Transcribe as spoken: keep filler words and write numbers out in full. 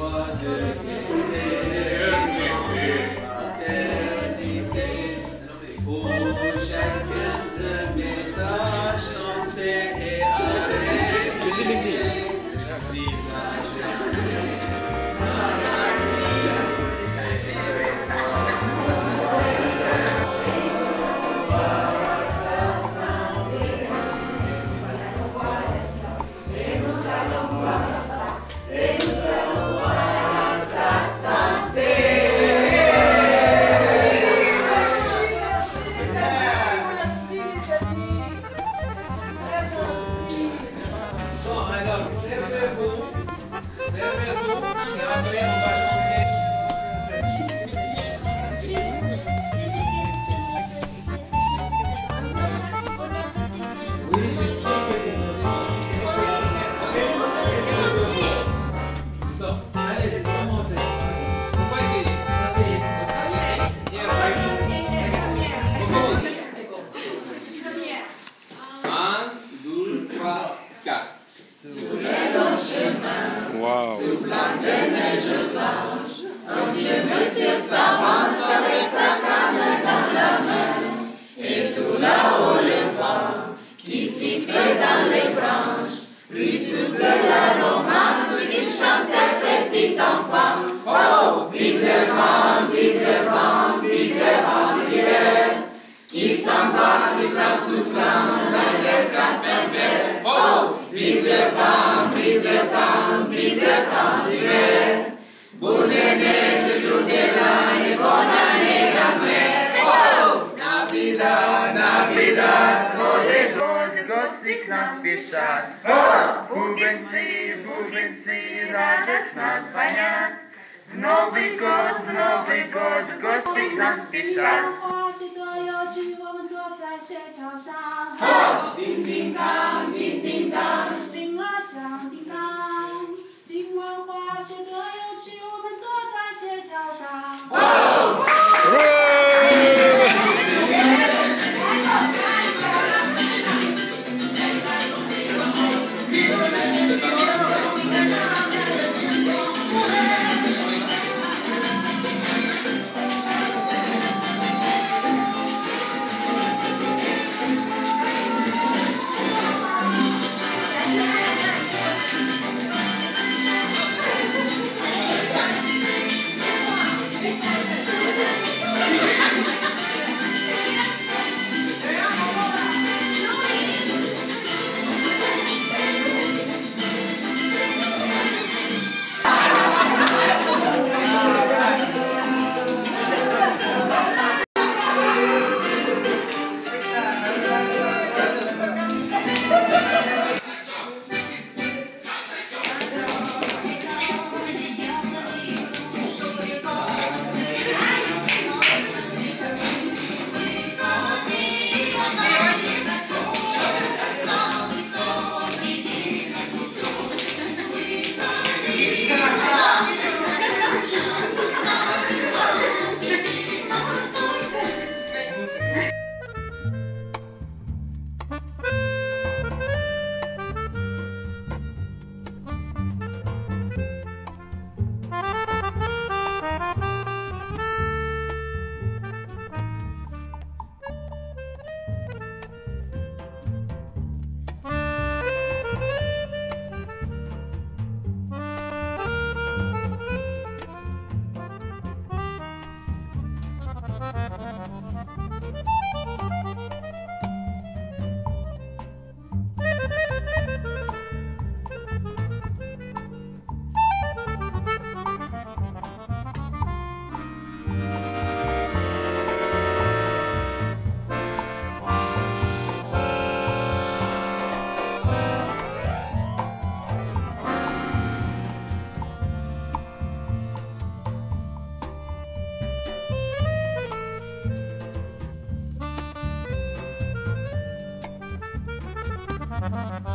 Wow. Sous plein de neige blanche, au milieu monsieur s'avance avec sa canne dans la main. Et tout là-haut le vent, qui siffle dans les branches, lui souffle la romance qu'il chantait petit enfant. Oh, vive le vent, vive le vent, vive le vent d'hiver, qui s'en va soufflant, soufflant, malgré sa tempête. Oh, vive le vent, vive le vent, vive le temps d'hiver. Boule de neige, jour de l'an et bonne année la messe. Oh, Navidad, Navidad, heute Gott, gostig nas pieszat. Oh, buben si, buben si, radosna звонят. В Новый год, в Новый год, гости к нас спешат. 花是多有趣，我们坐在雪橇上。 哦，叮叮当，叮叮当， 铃儿响叮当。今晚滑雪多有趣，我们坐在雪橇上。 哦。 Thank you.